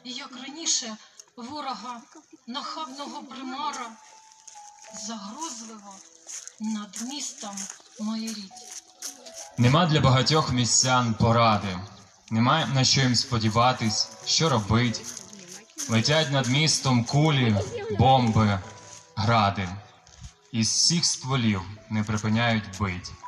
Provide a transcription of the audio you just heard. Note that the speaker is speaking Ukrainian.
І як раніше ворога нахабного примара загрозливо над містом майоріть. Нема для багатьох містян поради, нема на що їм сподіватись, що робить. Летять над містом кулі, бомби, гради. Із всіх стволів не припиняють бить.